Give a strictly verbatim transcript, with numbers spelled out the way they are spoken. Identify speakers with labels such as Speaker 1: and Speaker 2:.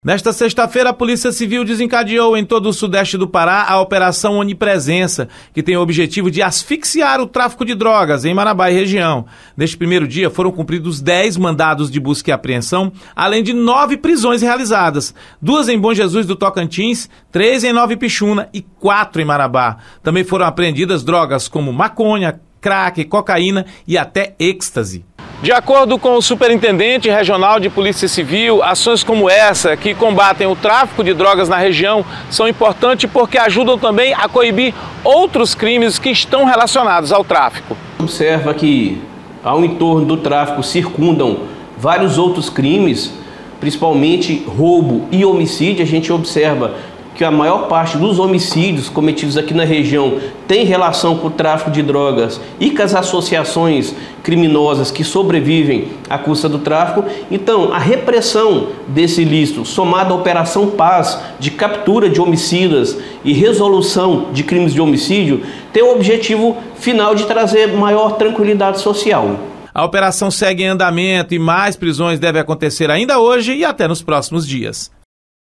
Speaker 1: Nesta sexta-feira, a Polícia Civil desencadeou em todo o sudeste do Pará a Operação Onipresença, que tem o objetivo de asfixiar o tráfico de drogas em Marabá e região. Neste primeiro dia, foram cumpridos dez mandados de busca e apreensão, além de nove prisões realizadas, duas em Bom Jesus do Tocantins, três em Nova Ipixuna e quatro em Marabá. Também foram apreendidas drogas como maconha, crack, cocaína e até êxtase. De acordo com o Superintendente Regional de Polícia Civil, ações como essa, que combatem o tráfico de drogas na região, são importantes porque ajudam também a coibir outros crimes que estão relacionados ao tráfico.
Speaker 2: Observa que ao entorno do tráfico circundam vários outros crimes, principalmente roubo e homicídio. A gente observa que a maior parte dos homicídios cometidos aqui na região tem relação com o tráfico de drogas e com as associações criminosas que sobrevivem à custa do tráfico. Então, a repressão desse ilícito, somada à Operação Paz, de captura de homicidas e resolução de crimes de homicídio, tem o objetivo final de trazer maior tranquilidade social.
Speaker 1: A operação segue em andamento e mais prisões devem acontecer ainda hoje e até nos próximos dias.